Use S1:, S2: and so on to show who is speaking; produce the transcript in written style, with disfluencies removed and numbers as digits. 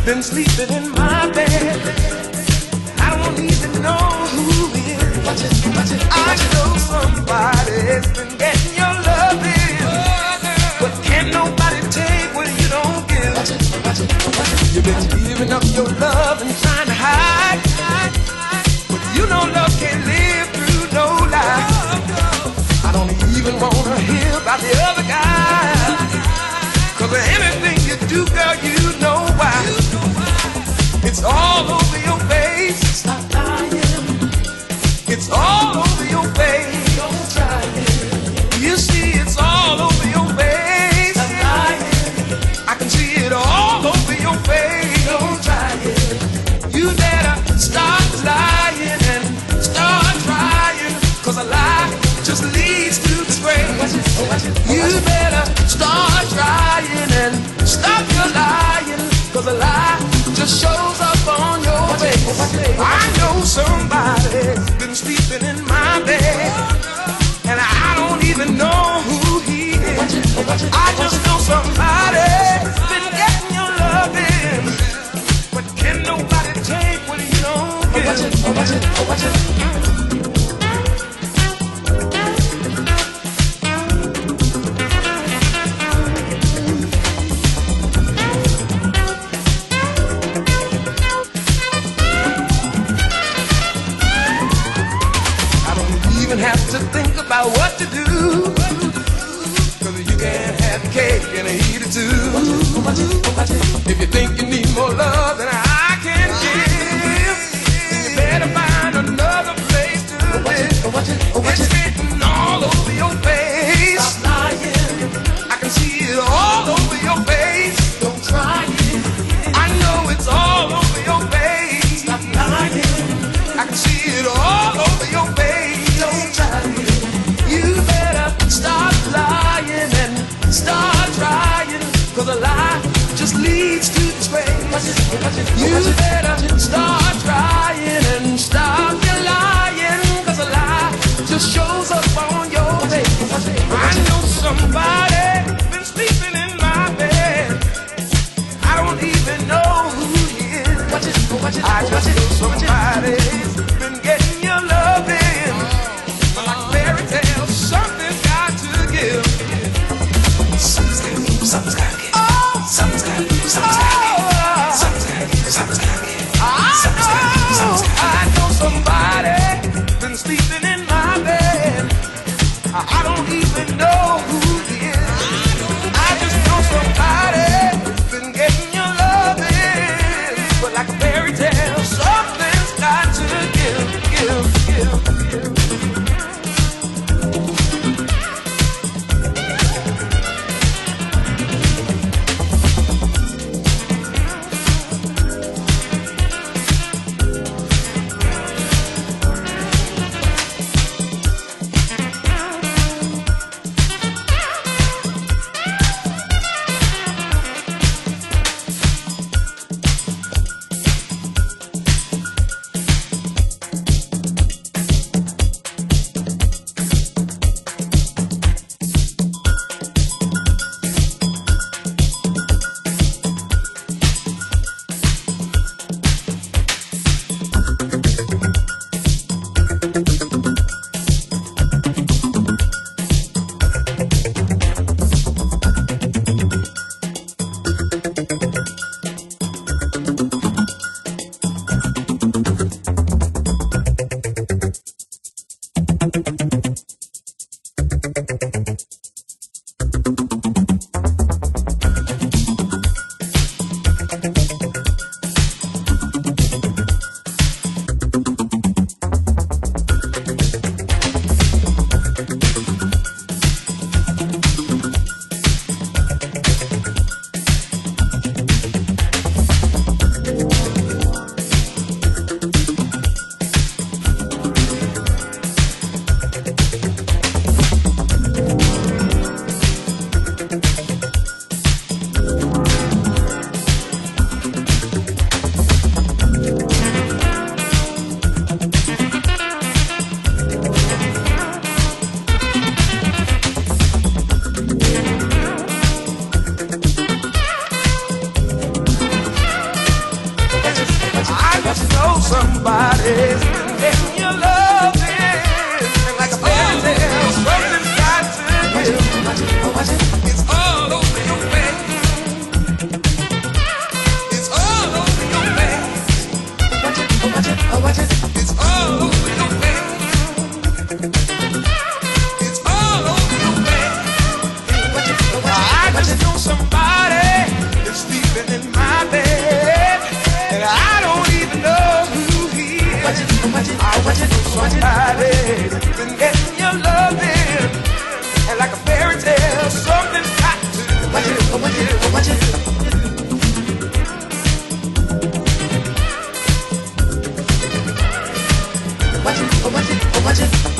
S1: been sleeping in my bed. I don't even know who is. I know somebody's been getting your loving, but can't nobody take what you don't give. You've been giving up your love and trying to hide, but you know love can't live through no lie. I don't even wanna hear about the other guy, 'cause anything you do, girl, you know why. It's all over your face. Stop lying. It's all over your face. Don't try it. You see, it's all over your face. Stop lying. I can see it all over your face. Don't try it. You better stop lying and start trying, 'cause a lie just leads to disgrace. You better start trying and stop your lying, 'cause a lie just shows up on your face. I know somebody's been sleeping in my bed, and I don't even know who he is. I just know somebody's been getting your loving, but can nobody take what you don't give? Have to think about what to do, 'cause you can't have cake and eat it too. If you think you need more love than I can give, then you better find another place to live. It's written all over your face. Stop lying. I can see it all over your face. Don't try it. I know it's all over your face. Stop lying. I can see it all over your face. Don't try it. You better stop lying and start trying, 'cause a lie just leads to disgrace. You better start trying and stop your lying, 'cause a lie just shows up on your face. I know somebody been sleeping in my bed. I don't even know who he is. I just know somebody's been getting your loving, like fairy tales. Something's got to give. Something's gotta give. Something's gotta give. Something's gotta give. Something's gotta give. Something's gotta give. Something's gotta give. I know somebody been sleeping in my bed. I don't even know who he is. I just know somebody been getting your loving, but like a fairy tale, something's got to just know somebody's getting your love in. And like a fairy tale, something's got to give. It's all over your face. It's all over your face. It's all over your face. It's all over your face. I just know somebody is sleeping in my bed, and I don't even know who he is. I just know somebody's been getting your love in, and like a fairy tale, something's got to give.